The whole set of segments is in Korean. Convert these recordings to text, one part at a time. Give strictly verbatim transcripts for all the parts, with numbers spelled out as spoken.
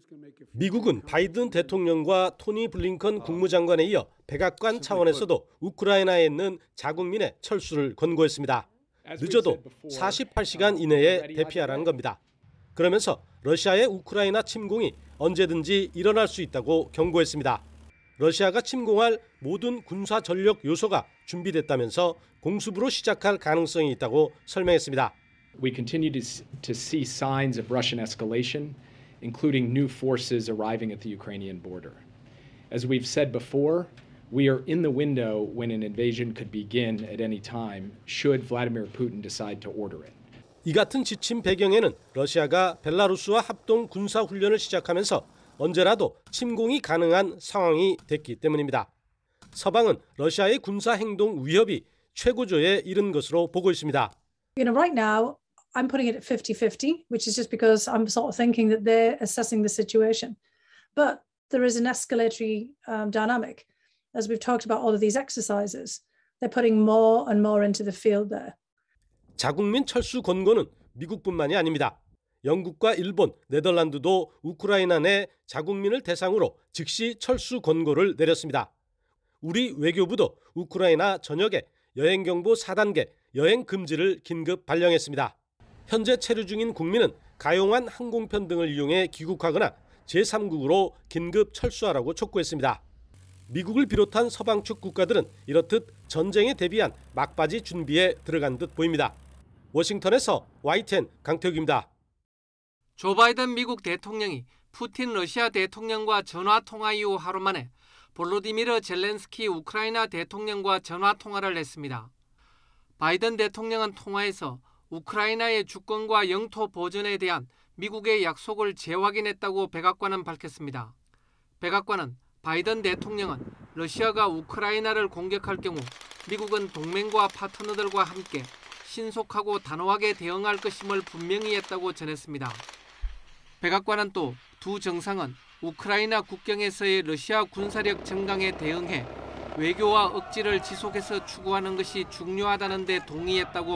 미국은 바이든 대통령과 토니 블링컨 국무장관에 이어 백악관 차원에서도 우크라이나에 있는 자국민의 철수를 권고했습니다. 늦어도 사십팔 시간 이내에 대피하라는 겁니다. 그러면서 러시아의 우크라이나 침공이 언제든지 일어날 수 있다고 경고했습니다. 러시아가 침공할 모든 군사 전력 요소가 준비됐다면서 공습으로 시작할 가능성이 있다고 설명했습니다. We continue to see signs of Russian escalation, including new forces arriving at the Ukrainian border. As we've said before, we are in the window when an invasion could begin at any time, should Vladimir Putin decide to order it. 이 같은 지침 배경에는 러시아가 벨라루스와 합동 군사 훈련을 시작하면서 언제라도 침공이 가능한 상황이 됐기 때문입니다. 서방은 러시아의 군사 행동 위협이 최고조에 이른 것으로 보고 있습니다. You know, right now, I'm putting it at fifty fifty, which is just because I'm sort of thinking that they're assessing the situation. But there is an escalatory um, dynamic. As we've talked about all of these exercises, they're putting more and more into the field there. 자국민 철수 권고는 미국뿐만이 아닙니다. 영국과 일본, 네덜란드도 우크라이나 내 자국민을 대상으로 즉시 철수 권고를 내렸습니다. 우리 외교부도 우크라이나 전역에 여행경보 사 단계 여행 금지를 긴급 발령했습니다. 현재 체류 중인 국민은 가용한 항공편 등을 이용해 귀국하거나 제삼국으로 긴급 철수하라고 촉구했습니다. 미국을 비롯한 서방 측 국가들은 이렇듯 전쟁에 대비한 막바지 준비에 들어간 듯 보입니다. 워싱턴에서 와이티엔 강태욱입니다. 조 바이든 미국 대통령이 푸틴 러시아 대통령과 전화통화 이후 하루 만에 볼로디미르 젤렌스키 우크라이나 대통령과 전화통화를 했습니다. 바이든 대통령은 통화에서 우크라이나의 주권과 영토 보전에 대한 미국의 약속을 재확인했다고 백악관은 밝혔습니다. 백악관은 바이든 대통령은 러시아가 우크라이나를 공격할 경우 미국은 동맹과 파트너들과 함께 신속하고 단호하게 대응할 것임을 분명히 했다고 전했습니다. 백악관은 또 두 정상은 우크라이나 국경에서의 러시아 군사력 증강에 대응해 외교와 억지를 지속해서 추구하는 것이 중요하다는 데 동의했다고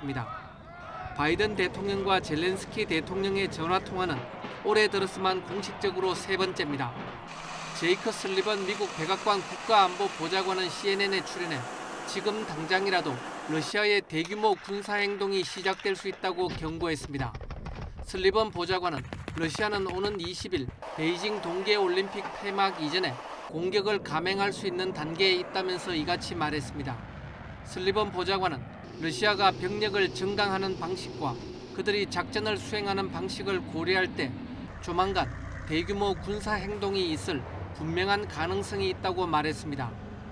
밝혔습니다. 바이든 대통령과 젤렌스키 대통령의 전화통화는 올해 들어서만 공식적으로 세 번째입니다. 제이크 슬리번 미국 백악관 국가안보보좌관은 씨엔엔에 출연해 지금 당장이라도 러시아의 대규모 군사행동이 시작될 수 있다고 경고했습니다. 슬리번 보좌관은 러시아는 오는 이십 일 베이징 동계올림픽 폐막 이전에 공격을 감행할 수 있는 단계에 있다면서 이같이 말했습니다. 슬리번 보좌관은 러시아가 병력을 증강하는 방식과 그들이 작전을 수행하는 방식을 고려할 때 조만간 대규모 군사행동이 있을 분명한 가능성이 있다고 말했습니다.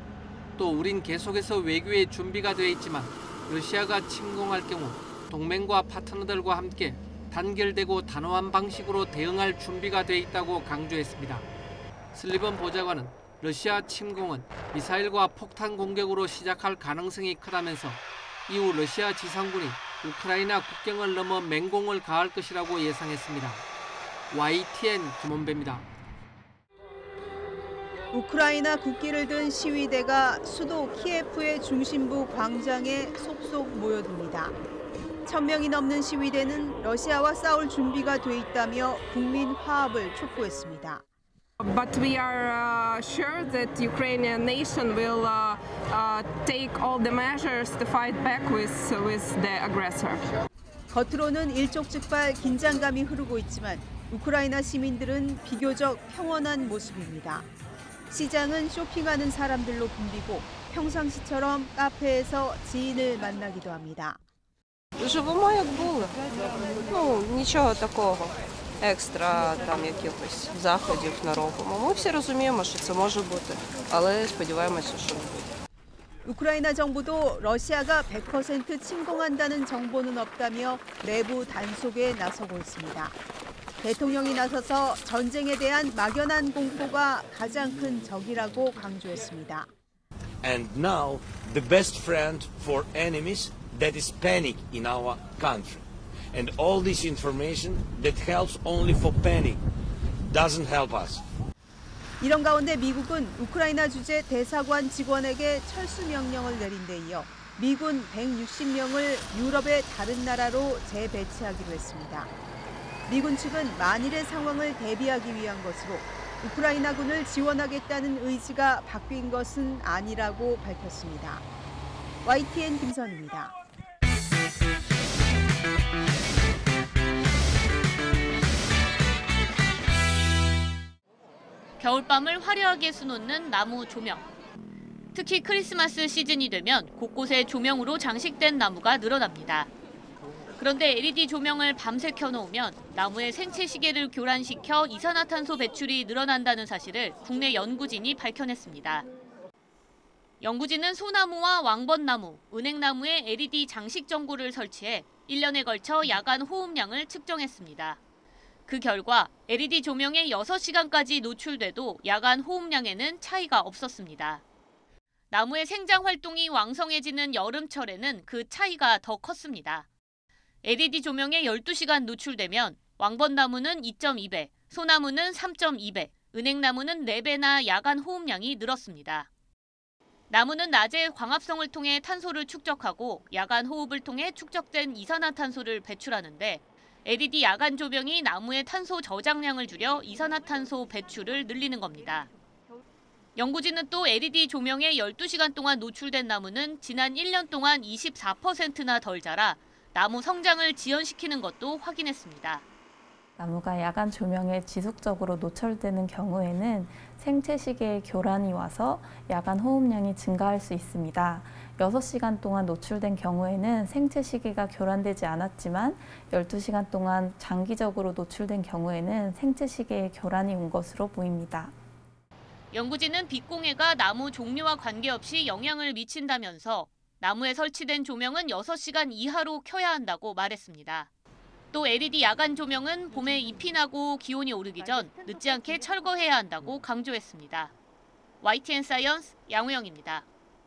또 우린 계속해서 외교에 준비가 되어 있지만 러시아가 침공할 경우 동맹과 파트너들과 함께 단결되고 단호한 방식으로 대응할 준비가 되어 있다고 강조했습니다. 슬리번 보좌관은 러시아 침공은 미사일과 폭탄 공격으로 시작할 가능성이 크다면서 이후 러시아 지상군이 우크라이나 국경을 넘어 맹공을 가할 것이라고 예상했습니다. 와이티엔 김원배입니다. 우크라이나 국기를 든 시위대가 수도 키예프의 중심부 광장에 속속 모여듭니다. 천 명이 넘는 시위대는 러시아와 싸울 준비가 돼 있다며 국민 화합을 촉구했습니다. But we are uh, sure that Ukrainian nation will uh, uh, take all the measures to fight back with with the aggressor. 겉으로는 일촉즉발 긴장감이 흐르고 있지만 우크라이나 시민들은 비교적 평온한 모습입니다. 시장은 쇼핑하는 사람들로 붐비고 평상시처럼 카페에서 지인을 만나기도 합니다. Живемо як було. Ну, нічого такого екстра, там якихось заходів на робимо. Ми всі розуміємо, що це може бути, але сподіваємося, що не буде. 우크라이나 정부도 러시아가 백 퍼센트 침공한다는 정보는 없다며 내부 단속에 나서고 있습니다. 대통령이 나서서 전쟁에 대한 막연한 공포가 가장 큰 적이라고 강조했습니다. And now the best friend for enemies that is panic in our country. And all this information that helps only for panic doesn't help us. 이런 가운데 미국은 우크라이나 주재 대사관 직원에게 철수 명령을 내린 데 이어 미군 백육십 명을 유럽의 다른 나라로 재배치하기로 했습니다. 미군 측은 만일의 상황을 대비하기 위한 것으로 우크라이나군을 지원하겠다는 의지가 바뀐 것은 아니라고 밝혔습니다. 와이티엔 김선입니다. 겨울밤을 화려하게 수놓는 나무 조명. 특히 크리스마스 시즌이 되면 곳곳에 조명으로 장식된 나무가 늘어납니다. 그런데 엘이디 조명을 밤새 켜놓으면 나무의 생체 시계를 교란시켜 이산화탄소 배출이 늘어난다는 사실을 국내 연구진이 밝혀냈습니다. 연구진은 소나무와 왕벚나무, 은행나무에 엘이디 장식 전구를 설치해 일 년에 걸쳐 야간 호흡량을 측정했습니다. 그 결과 엘이디 조명에 여섯 시간까지 노출돼도 야간 호흡량에는 차이가 없었습니다. 나무의 생장 활동이 왕성해지는 여름철에는 그 차이가 더 컸습니다. 엘이디 조명에 열두 시간 노출되면 왕벚나무는 이 점 이 배, 소나무는 삼 점 이 배, 은행나무는 네 배나 야간 호흡량이 늘었습니다. 나무는 낮에 광합성을 통해 탄소를 축적하고 야간 호흡을 통해 축적된 이산화탄소를 배출하는데 엘이디 야간 조명이 나무의 탄소 저장량을 줄여 이산화탄소 배출을 늘리는 겁니다. 연구진은 또 엘이디 조명에 열두 시간 동안 노출된 나무는 지난 일 년 동안 이십사 퍼센트나 덜 자라 나무 성장을 지연시키는 것도 확인했습니다. 나무가 야간 조명에 지속적으로 노출되는 경우에는 생체 시계의 교란이 와서 야간 호흡량이 증가할 수 있습니다. 여섯 시간 동안 노출된 경우에는 생체 시계가 교란되지 않았지만 열두 시간 동안 장기적으로 노출된 경우에는 생체 시계의 교란이 온 것으로 보입니다. 연구진은 빛공해가 나무 종류와 관계없이 영향을 미친다면서 나무에 설치된 조명은 여섯 시간 이하로 켜야 한다고 말했습니다. 또 엘이디 야간 조명은 봄에 잎이 나고 기온이 오르기 전 늦지 않게 철거해야 한다고 강조했습니다. 와이티엔 사이언스 양우영입니다.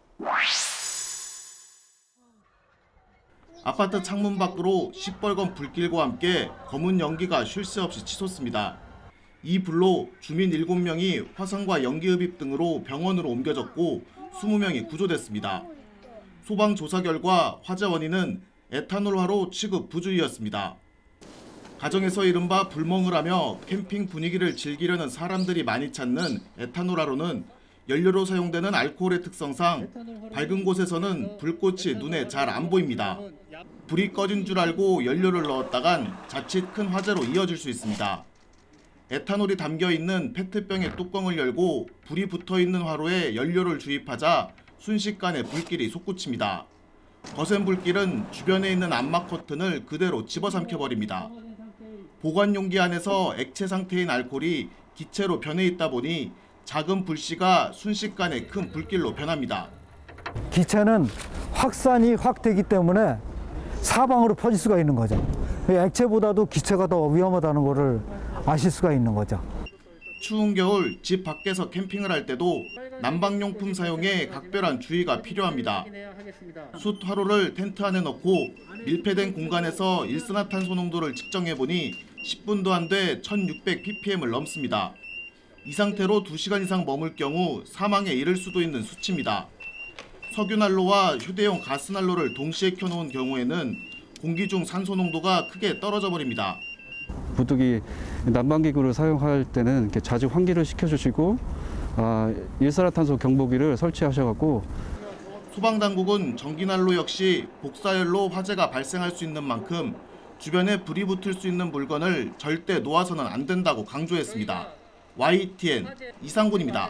아파트 창문 밖으로 시뻘건 불길과 함께 검은 연기가 쉴 새 없이 치솟습니다. 이 불로 주민 일곱 명이 화상과 연기흡입 등으로 병원으로 옮겨졌고 이십 명이 구조됐습니다. 소방 조사 결과 화재 원인은 에탄올화로 취급 부주의였습니다. 가정에서 이른바 불멍을 하며 캠핑 분위기를 즐기려는 사람들이 많이 찾는 에탄올화로는 연료로 사용되는 알코올의 특성상 밝은 곳에서는 불꽃이 눈에 잘 안 보입니다. 불이 꺼진 줄 알고 연료를 넣었다간 자칫 큰 화재로 이어질 수 있습니다. 에탄올이 담겨있는 페트병의 뚜껑을 열고 불이 붙어있는 화로에 연료를 주입하자 순식간에 불길이 솟구칩니다. 거센 불길은 주변에 있는 암막 커튼을 그대로 집어삼켜버립니다. 보관 용기 안에서 액체 상태인 알코올이 기체로 변해 있다 보니 작은 불씨가 순식간에 큰 불길로 변합니다. 기체는 확산이 확 되기 때문에 사방으로 퍼질 수가 있는 거죠. 액체보다도 기체가 더 위험하다는 것을 아실 수가 있는 거죠. 추운 겨울 집 밖에서 캠핑을 할 때도 난방용품 사용에 각별한 주의가 필요합니다. 숯 화로를 텐트 안에 넣고 밀폐된 공간에서 일산화탄소 농도를 측정해보니 십 분도 안 돼 천육백 피피엠을 넘습니다. 이 상태로 두 시간 이상 머물 경우 사망에 이를 수도 있는 수치입니다. 석유난로와 휴대용 가스난로를 동시에 켜놓은 경우에는 공기 중 산소 농도가 크게 떨어져 버립니다. 부득이 난방기구를 사용할 때는 이렇게 자주 환기를 시켜주시고 아, 일산화탄소 경보기를 설치하셔갖고 소방당국은 전기난로 역시 복사열로 화재가 발생할 수 있는 만큼 주변에 불이 붙을 수 있는 물건을 절대 놓아서는 안 된다고 강조했습니다. 와이티엔 이상군입니다.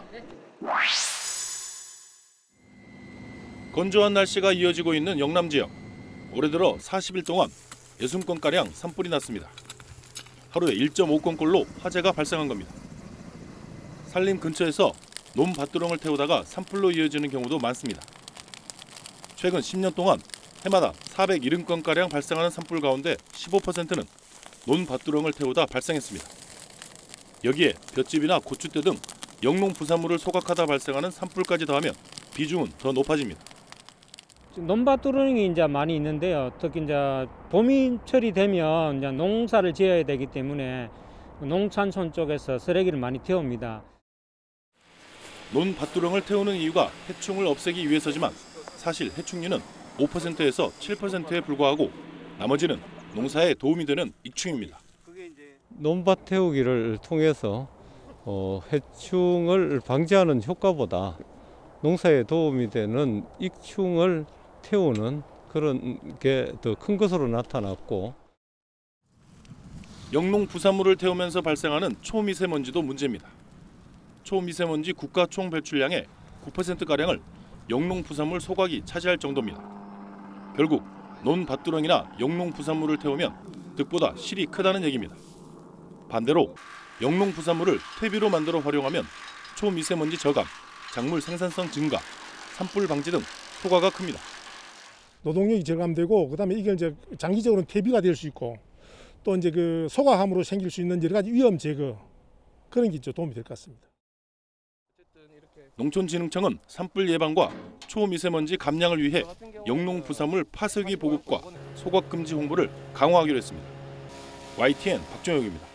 건조한 날씨가 이어지고 있는 영남 지역. 올해 들어 사십 일 동안 육십 건가량 산불이 났습니다. 하루에 일 점 오 건꼴로 화재가 발생한 겁니다. 산림 근처에서 논밭두렁을 태우다가 산불로 이어지는 경우도 많습니다. 최근 십 년 동안 해마다 사백칠십 건가량 발생하는 산불 가운데 십오 퍼센트는 논밭두렁을 태우다 발생했습니다. 여기에 볏짚이나 고추대 등 영농 부산물을 소각하다 발생하는 산불까지 더하면 비중은 더 높아집니다. 논밭두렁이 이제 많이 있는데요. 특히 이제 봄이철이 되면 이제 농사를 지어야 되기 때문에 농산촌 쪽에서 쓰레기를 많이 태웁니다. 논밭두렁을 태우는 이유가 해충을 없애기 위해서지만 사실 해충류는 오 퍼센트에서 칠 퍼센트에 불과하고 나머지는 농사에 도움이 되는 익충입니다. 논밭 태우기를 통해서 어, 해충을 방지하는 효과보다 농사에 도움이 되는 익충을 태우는 그런 게 더 큰 것으로 나타났고, 영농 부산물을 태우면서 발생하는 초미세먼지도 문제입니다. 초미세먼지 국가 총 배출량의 구 퍼센트가량을 영농 부산물 소각이 차지할 정도입니다. 결국 논밭두렁이나 영농 부산물을 태우면 득보다 실이 크다는 얘기입니다. 반대로 영농 부산물을 퇴비로 만들어 활용하면 초미세먼지 저감, 작물 생산성 증가, 산불 방지 등 효과가 큽니다. 노동력이 절감되고, 그다음에 이게 이제 장기적으로는 퇴비가 될 수 있고, 또 이제 그 소각함으로 생길 수 있는 여러 가지 위험 제거, 그런 게 도움이 될 것 같습니다. 농촌진흥청은 산불 예방과 초미세먼지 감량을 위해 영농 부산물 파쇄기 보급과 소각 금지 홍보를 강화하기로 했습니다. 와이티엔 박종혁입니다.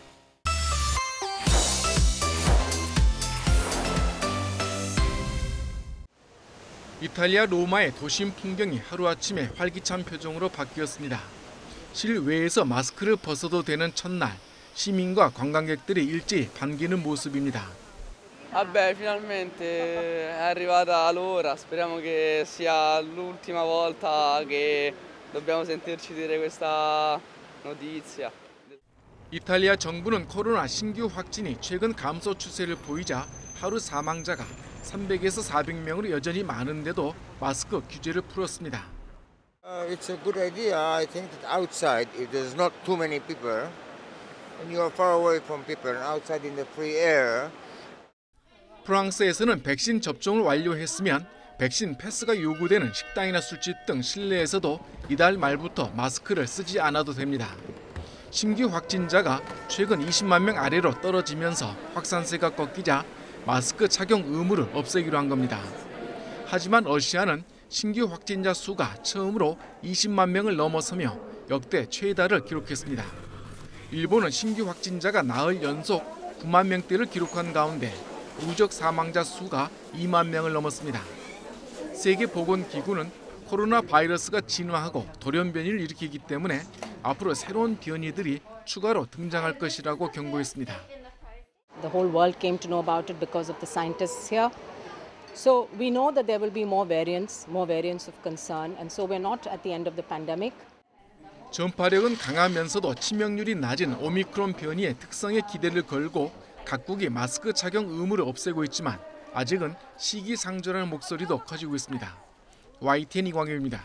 이탈리아 로마의 도심 풍경이 하루아침에 활기찬 표정으로 바뀌었습니다. 실외에서 마스크를 벗어도 되는 첫날, 시민과 관광객들이 일제히 반기는 모습입니다. Vabbè, finalmente è arrivata l'ora, speriamo che sia l'ultima volta che dobbiamo sentirci dire questa notizia. 이탈리아 정부는 코로나 신규 확진이 최근 감소 추세를 보이자 하루 사망자가 삼백에서 사백 명으로 여전히 많은데도 마스크 규제를 풀었습니다. Uh, it's a good idea. I think that outside, if there's not too many people, and you are far away from people, and outside in the free air. 프랑스에서는 백신 접종을 완료했으면 백신 패스가 요구되는 식당이나 술집 등 실내에서도 이달 말부터 마스크를 쓰지 않아도 됩니다. 신규 확진자가 최근 이십만 명 아래로 떨어지면서 확산세가 꺾이자 마스크 착용 의무를 없애기로 한 겁니다. 하지만 러시아는 신규 확진자 수가 처음으로 이십만 명을 넘어서며 역대 최다를 기록했습니다. 일본은 신규 확진자가 나흘 연속 구만 명대를 기록한 가운데 누적 사망자 수가 이만 명을 넘었습니다. 세계보건기구는 코로나 바이러스가 진화하고 돌연변이를 일으키기 때문에 앞으로 새로운 변이들이 추가로 등장할 것이라고 경고했습니다. The whole world came to know about it because of the scientists here. So we know that there will be more variants, more variants of concern, and so we're not at the end of the pandemic. 전파력은 강하면서도 치명률이 낮은 오미크론 변이의 특성에 기대를 걸고 각국이 마스크 착용 의무를 없애고 있지만 아직은 시기상조라는 목소리도 커지고 있습니다. 와이티엔 이광엽입니다.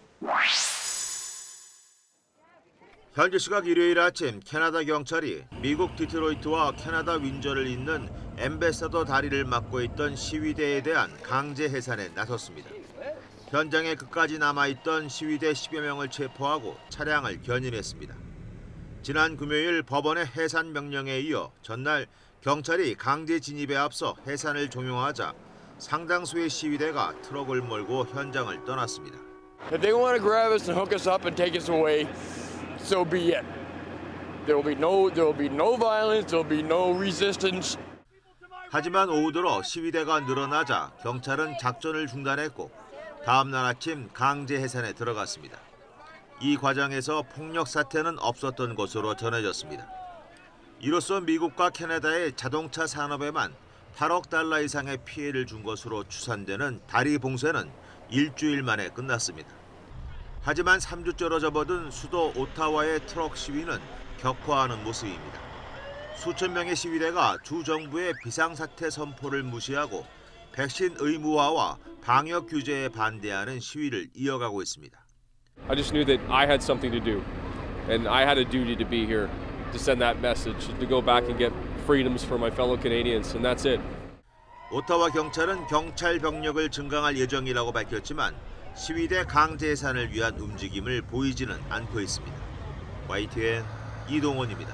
현지 시각 일요일 아침 캐나다 경찰이 미국 디트로이트와 캐나다 윈저를 잇는 엠베서더 다리를 막고 있던 시위대에 대한 강제 해산에 나섰습니다. 현장에 끝까지 남아있던 시위대 십여 명을 체포하고 차량을 견인했습니다. 지난 금요일 법원의 해산 명령에 이어 전날 경찰이 강제 진입에 앞서 해산을 종용하자 상당수의 시위대가 트럭을 몰고 현장을 떠났습니다. If they want to grab us and hook us up and take us away, so be it. There will be no, there will be no violence, there will be no resistance. 하지만 오후 들어 시위대가 늘어나자 경찰은 작전을 중단했고 다음 날 아침 강제 해산에 들어갔습니다. 이 과정에서 폭력 사태는 없었던 것으로 전해졌습니다. 이로써 미국과 캐나다의 자동차 산업에만 팔억 달러 이상의 피해를 준 것으로 추산되는 다리 봉쇄는 일주일 만에 끝났습니다. 하지만 삼 주째로 접어든 수도 오타와의 트럭 시위는 격화하는 모습입니다. 수천 명의 시위대가 주 정부의 비상사태 선포를 무시하고 백신 의무화와 방역 규제에 반대하는 시위를 이어가고 있습니다. I just knew that I had something to do, and I had a duty to be here to send that message, to go back and get freedoms for my fellow Canadians, and that's it. 오타와 경찰은 경찰 병력을 증강할 예정이라고 밝혔지만 시위대 강제 해산을 위한 움직임을 보이지는 않고 있습니다. 와이티엔 이동원입니다.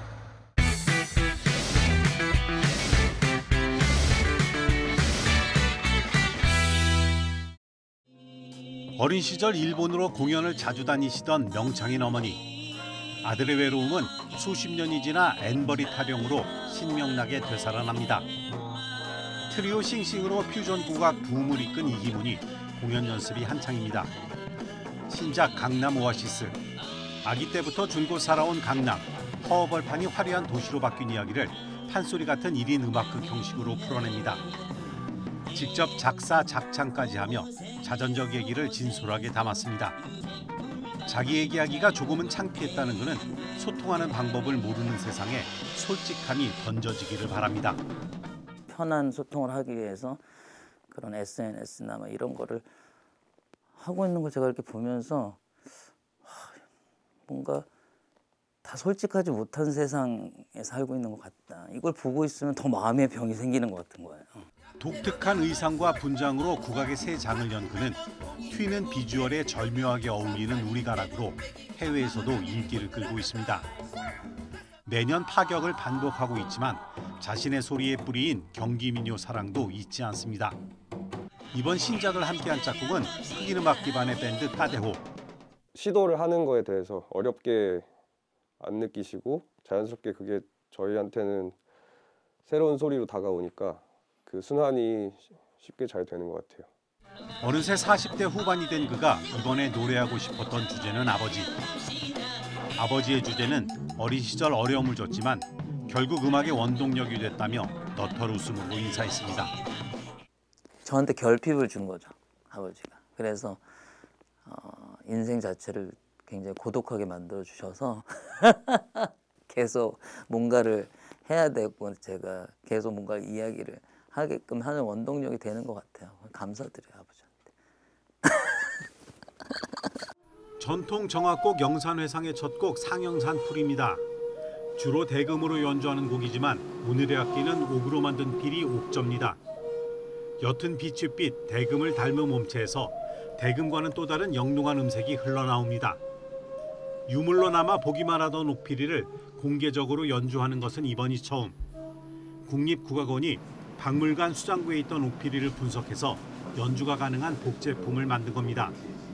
어린 시절 일본으로 공연을 자주 다니시던 명창인 어머니. 아들의 외로움은 수십 년이 지나 앤버리 타령으로 신명나게 되살아납니다. 트리오 싱싱으로 퓨전 국악 붐을 이끈 이기문이 공연 연습이 한창입니다. 신작 강남 오아시스. 아기 때부터 줄곧 살아온 강남. 허허벌판이 화려한 도시로 바뀐 이야기를 판소리 같은 일 인 음악극 형식으로 풀어냅니다. 직접 작사, 작창까지 하며 자전적 얘기를 진솔하게 담았습니다. 자기 얘기하기가 조금은 창피했다는 그는 소통하는 방법을 모르는 세상에 솔직함이 던져지기를 바랍니다. 편한 소통을 하기 위해서 그런 에스엔에스나 뭐 이런 거를 하고 있는 걸 제가 이렇게 보면서 뭔가 다 솔직하지 못한 세상에 살고 있는 것 같다. 이걸 보고 있으면 더 마음의 병이 생기는 것 같은 거예요. 독특한 의상과 분장으로 국악의 새 장을 연 그는 튀는 비주얼에 절묘하게 어울리는 우리가락으로 해외에서도 인기를 끌고 있습니다. 매년 파격을 반복하고 있지만 자신의 소리의 뿌리인 경기민요 사랑도 잊지 않습니다. 이번 신작을 함께한 짝꿍은 흑인 음악 기반의 밴드 따데호. 시도를 하는 거에 대해서 어렵게 안 느끼시고 자연스럽게 그게 저희한테는 새로운 소리로 다가오니까 그 순환이 쉽게 잘 되는 것 같아요. 어느새 사십 대 후반이 된 그가 이번에 노래하고 싶었던 주제는 아버지. 아버지의 주제는 어린 시절 어려움을 줬지만 결국 음악의 원동력이 됐다며 너털 웃음으로 인사했습니다. 저한테 결핍을 준 거죠, 아버지가. 그래서 어, 인생 자체를 굉장히 고독하게 만들어 주셔서 계속 뭔가를 해야 되고 제가 계속 뭔가 이야기를 하게끔 하는 원동력이 되는 것 같아요. 감사드려요, 아버지한테. 전통 정악곡 영산회상의 첫 곡 상영산풀입니다. 주로 대금으로 연주하는 곡이지만 오늘의 악기는 옥으로 만든 피리 옥저입니다. 옅은 빛빛 대금을 닮은 몸체에서 대금과는 또 다른 영롱한 음색이 흘러나옵니다. 유물로 남아 보기만 하던 옥피리를 공개적으로 연주하는 것은 이번이 처음. 국립국악원이 박물관 수장고에 있던 옥피리를 분석해서 연주가 가능한 복제품을 만든 겁니다.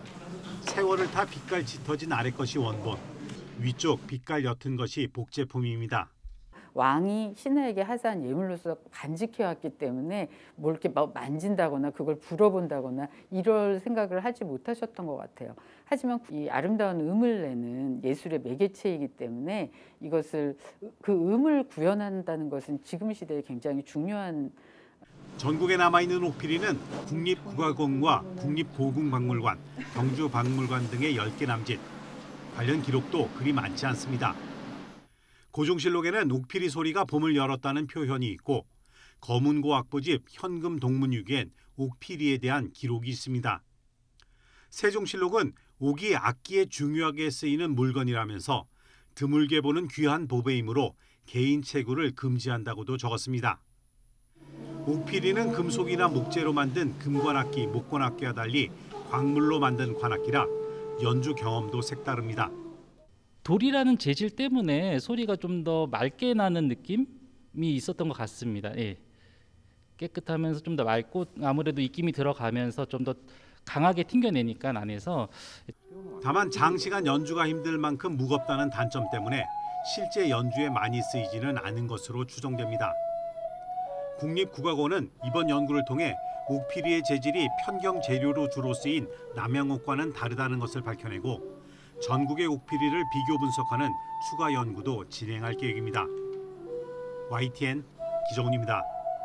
세월을 타 빛깔 짙어진 아래 것이 원본, 위쪽 빛깔 옅은 것이 복제품입니다. 왕이 신하에게 하사한 예물로서 간직해왔기 때문에 뭘 이렇게 막 만진다거나 그걸 불어본다거나 이럴 생각을 하지 못하셨던 것 같아요. 하지만 이 아름다운 음을 내는 예술의 매개체이기 때문에 이것을 그 음을 구현한다는 것은 지금 시대에 굉장히 중요한. 전국에 남아있는 옥피리는 국립국악원과 국립고궁박물관, 경주박물관 등의 열 개 남짓. 관련 기록도 그리 많지 않습니다. 고종실록에는 옥피리 소리가 봄을 열었다는 표현이 있고 검은고 악보집 현금 동문유기엔 옥피리에 대한 기록이 있습니다. 세종실록은 옥이 악기에 중요하게 쓰이는 물건이라면서 드물게 보는 귀한 보배이므로 개인 채굴을 금지한다고도 적었습니다. 옥피리는 금속이나 목재로 만든 금관악기, 목관악기와 달리 광물로 만든 관악기라 연주 경험도 색다릅니다. 돌이라는 재질 때문에 소리가 좀 더 맑게 나는 느낌이 있었던 것 같습니다. 예. 깨끗하면서 좀 더 맑고 아무래도 입김이 들어가면서 좀 더 강하게 튕겨내니까 안에서. 다만 장시간 연주가 힘들 만큼 무겁다는 단점 때문에 실제 연주에 많이 쓰이지는 않은 것으로 추정됩니다. 국립국악원은 이번 연구를 통해 옥피리의 재질이 편경 재료로 주로 쓰인 남양옥과는 다르다는 것을 밝혀내고 전국의 옥피리를 비교 분석하는 추가 연구도 진행할 계획입니다. 와이티엔 기정훈입니다.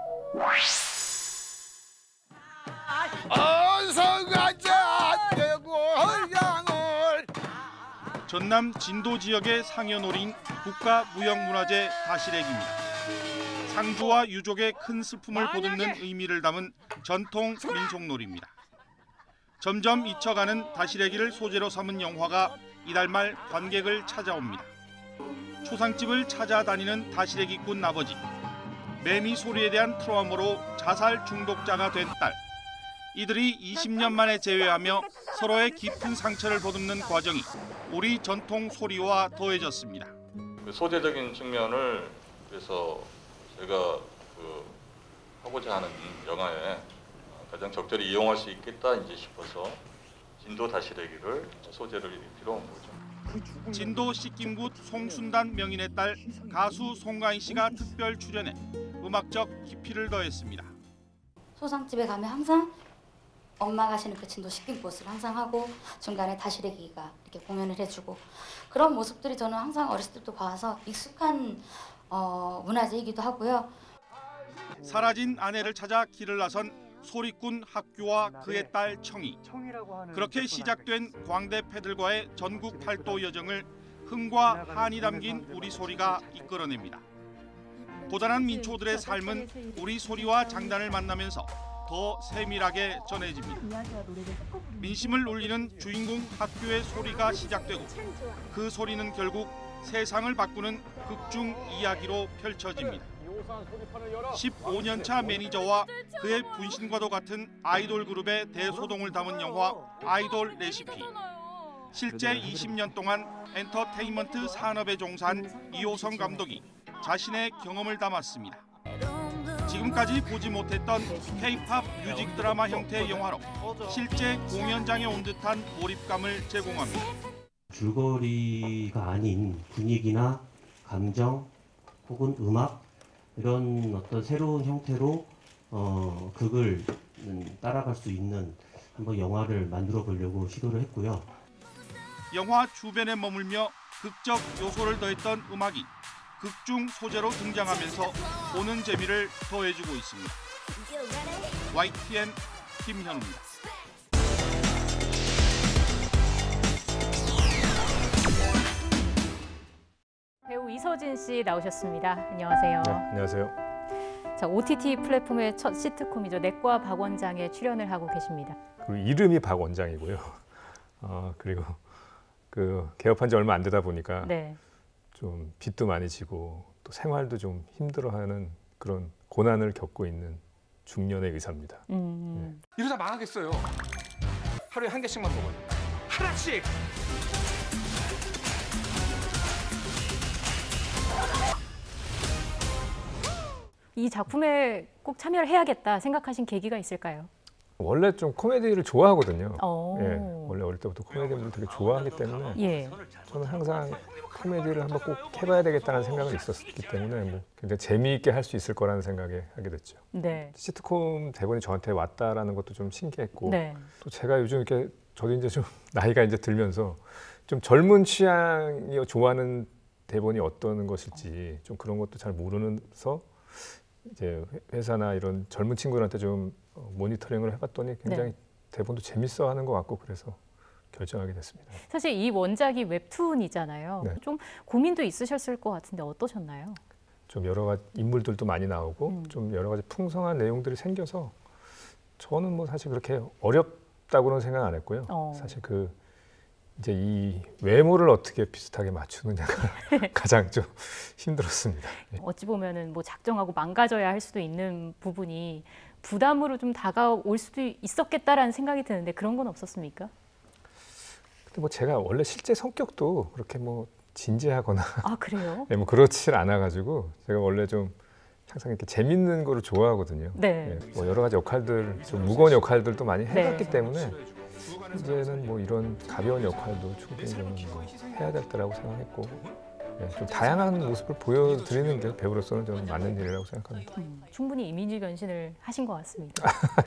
전남 진도 지역의 상여놀이인 국가무형문화재 다시래기입니다. 상주와 유족의 큰 슬픔을 보듬는 의미를 담은 전통 민속놀이입니다. 점점 잊혀가는 다시래기를 소재로 삼은 영화가 이달 말 관객을 찾아옵니다. 초상집을 찾아다니는 다시래기꾼 아버지, 매미 소리에 대한 트라우마로 자살 중독자가 된 딸, 이들이 이십 년 만에 재회하며 서로의 깊은 상처를 보듬는 과정이 우리 전통 소리와 더해졌습니다. 소재적인 측면을 그래서 제가 그 하고자 하는 영화에 가장 적절히 이용할 수 있겠다 이제 싶어서 진도 다시래기를 소재를 입히러 온 거죠. 진도 씻김굿 송순단 명인의 딸 가수 송가인 씨가 특별 출연해 음악적 깊이를 더했습니다. 소상집에 가면 항상 엄마가 하시는 그 진도 십빙 보스를 항상 하고 중간에 다시래기가 이렇게 공연을 해주고 그런 모습들이 저는 항상 어렸을 때부터 봐서 익숙한 어, 문화재이기도 하고요. 사라진 아내를 찾아 길을 나선 소리꾼 학교와 그의 딸 청이. 그렇게 시작된 광대 패들과의 전국 팔도 여정을 흥과 한이 담긴 우리 소리가 이끌어냅니다. 고단한 민초들의 삶은 우리 소리와 장단을 만나면서 더 세밀하게 전해집니다. 민심을 울리는 주인공 학교의 소리가 시작되고 그 소리는 결국 세상을 바꾸는 극중 이야기로 펼쳐집니다. 십오 년 차 매니저와 그의 분신과도 같은 아이돌 그룹의 대소동을 담은 영화 아이돌 레시피. 실제 이십 년 동안 엔터테인먼트 산업에 종사한 이호성 감독이 자신의 경험을 담았습니다. 지금까지 보지 못했던 K-팝 뮤직 드라마 형태의 영화로 실제 공연장에 온 듯한 몰입감을 제공합니다. 줄거리가 아닌 분위기나 감정 혹은 음악 이런 어떤 새로운 형태로 어, 극을 따라갈 수 있는 한번 영화를 만들어 보려고 시도를 했고요. 영화 주변에 머물며 극적 요소를 더했던 음악이 극중 소재로 등장하면서 보는 재미를 더해주고 있습니다. 와이티엔 김현우입니다. 배우 이서진 씨 나오셨습니다. 안녕하세요. 네, 안녕하세요. 자, 오티티 플랫폼의 첫 시트콤이죠. 내과 박 원장에 출연을 하고 계십니다. 그 이름이 박 원장이고요. 어, 그리고 그 개업한 지 얼마 안 되다 보니까 네. 좀 빚도 많이 지고 또 생활도 좀 힘들어하는 그런 고난을 겪고 있는 중년의 의사입니다. 음. 네. 이러다 망하겠어요. 하루에 한 개씩만 먹어요. 하나씩! 이 작품에 꼭 참여를 해야겠다 생각하신 계기가 있을까요? 원래 좀 코미디를 좋아하거든요. 오. 예, 원래 어릴 때부터 코미디를 되게 좋아하기 때문에 예. 저는 항상 코미디를 한번 꼭 해봐야 되겠다는 생각은 있었기 때문에 뭐 굉장히 재미있게 할 수 있을 거라는 생각에 하게 됐죠. 네. 시트콤 대본이 저한테 왔다라는 것도 좀 신기했고 네. 또 제가 요즘 이렇게 저도 이제 좀 나이가 이제 들면서 좀 젊은 취향이 좋아하는 대본이 어떤 것일지 좀 그런 것도 잘 모르면서 이제 회사나 이런 젊은 친구들한테 좀 모니터링을 해봤더니 굉장히 네. 대본도 재밌어 하는 것 같고 그래서 결정하게 됐습니다. 사실 이 원작이 웹툰이잖아요. 네. 좀 고민도 있으셨을 것 같은데 어떠셨나요? 좀 여러 가지 인물들도 많이 나오고 음. 좀 여러 가지 풍성한 내용들이 생겨서 저는 뭐 사실 그렇게 어렵다고는 생각 안 했고요. 어. 사실 그 이제 이 외모를 어떻게 비슷하게 맞추느냐가 가장 좀 힘들었습니다. 네. 어찌 보면은 뭐 작정하고 망가져야 할 수도 있는 부분이 부담으로 좀 다가올 수도 있었겠다라는 생각이 드는데 그런 건 없었습니까? 근데 뭐 제가 원래 실제 성격도 그렇게 뭐 진지하거나 아 그래요? 네, 뭐 그렇지 않아가지고 제가 원래 좀 항상 이렇게 재밌는 거를 좋아하거든요. 네. 네, 뭐 여러 가지 역할들, 좀 무거운 역할들도 많이 해봤기 네. 때문에 이제는 뭐 이런 가벼운 역할도 충분히 저는 뭐 해야 될 때라고 생각했고 네, 좀 다양한 모습을 보여드리는 게 배우로서는 저는 맞는 일이라고 생각합니다. 음, 충분히 이미지 변신을 하신 것 같습니다.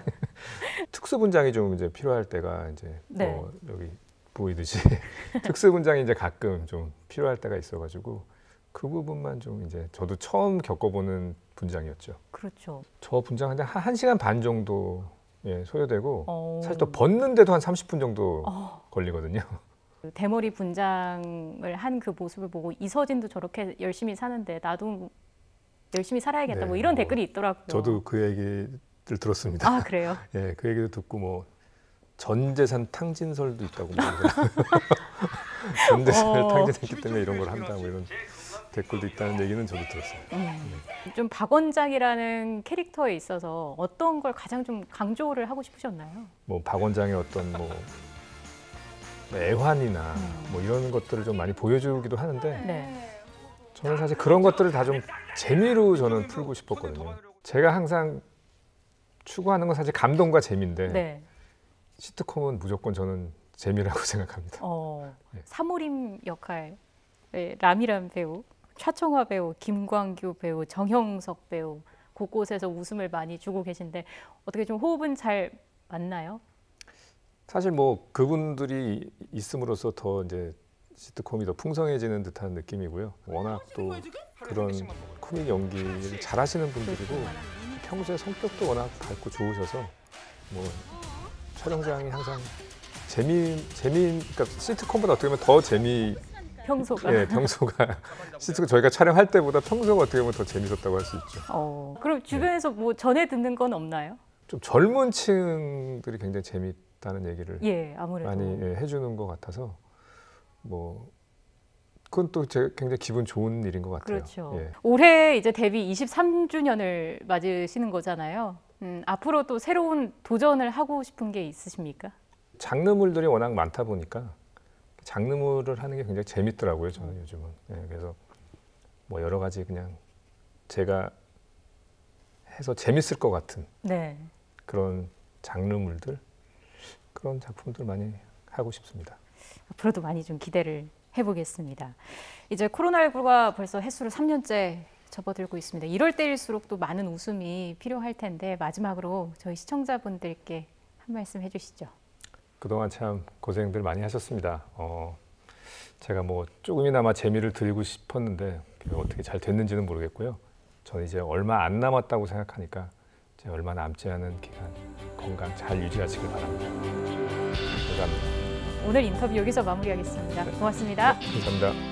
특수 분장이 좀 이제 필요할 때가 이제 네. 뭐 여기 보이듯이 특수 분장이 이제 가끔 좀 필요할 때가 있어가지고 그 부분만 좀 이제 저도 처음 겪어보는 분장이었죠. 그렇죠. 저 분장하는데 한, 한 시간 반 정도 예, 소요되고 어. 사실 또 벗는데도 한 삼십 분 정도 어. 걸리거든요. 그 대머리 분장을 한 그 모습을 보고 이서진도 저렇게 열심히 사는데 나도 열심히 살아야겠다 네, 뭐 이런 뭐 댓글이 있더라고요. 저도 그 얘기를 들었습니다. 아 그래요? 예, 그 얘기도 듣고 뭐 전 재산 탕진설도 있다고 뭐 전 재산을 어. 탕진했기 때문에 이런 걸 한다 뭐 이런 댓글도 있다는 얘기는 저도 들었어요. 음. 좀 박 원장이라는 캐릭터에 있어서 어떤 걸 가장 좀 강조를 하고 싶으셨나요? 뭐 박 원장의 어떤 뭐 애환이나 음. 뭐 이런 것들을 좀 많이 보여주기도 하는데 네. 저는 사실 그런 것들을 다 좀 재미로 저는 풀고 싶었거든요. 제가 항상 추구하는 건 사실 감동과 재미인데 네. 시트콤은 무조건 저는 재미라고 생각합니다. 어, 네. 사모림 역할 네, 라미란 배우, 차청화 배우, 김광규 배우, 정형석 배우 곳곳에서 웃음을 많이 주고 계신데 어떻게 좀 호흡은 잘 맞나요? 사실 뭐 그분들이 있음으로써 더 이제 시트콤이 더 풍성해지는 듯한 느낌이고요. 워낙 또 그런 코믹 연기를 잘하시는 분들이고 평소에 성격도 워낙 밝고 좋으셔서 뭐 촬영장이 항상 재미 재미 그러니까 시트콤보다 어떻게 보면 더 재미 평소가 예 평소가 시트콤 저희가 촬영할 때보다 평소가 어떻게 보면 더 재밌었다고 할 수 있죠. 어, 그럼 주변에서 뭐 전해 듣는 건 없나요? 좀 젊은 층들이 굉장히 재밌다는 얘기를 예, 아무래도. 많이 예, 해주는 것 같아서 뭐 그건 또 제 굉장히 기분 좋은 일인 것 같아요. 그렇죠. 예. 올해 이제 데뷔 이십삼 주년을 맞으시는 거잖아요. 음, 앞으로 또 새로운 도전을 하고 싶은 게 있으십니까? 장르물들이 워낙 많다 보니까 장르물을 하는 게 굉장히 재밌더라고요. 저는 음. 요즘은. 예, 그래서 뭐 여러 가지 그냥 제가 해서 재밌을 것 같은 네. 그런 장르물들 그런 작품들 많이 하고 싶습니다. 앞으로도 많이 좀 기대를 해보겠습니다. 이제 코로나십구가 벌써 횟수를 삼 년째 접어들고 있습니다. 이럴 때일수록 또 많은 웃음이 필요할 텐데 마지막으로 저희 시청자분들께 한 말씀 해주시죠. 그동안 참 고생들 많이 하셨습니다. 어, 제가 뭐 조금이나마 재미를 드리고 싶었는데 어떻게 잘 됐는지는 모르겠고요. 저는 이제 얼마 안 남았다고 생각하니까 이제 얼마 남지 않은 기간 건강 잘 유지하시길 바랍니다. 감사합니다. 오늘 인터뷰 여기서 마무리하겠습니다. 고맙습니다. 감사합니다.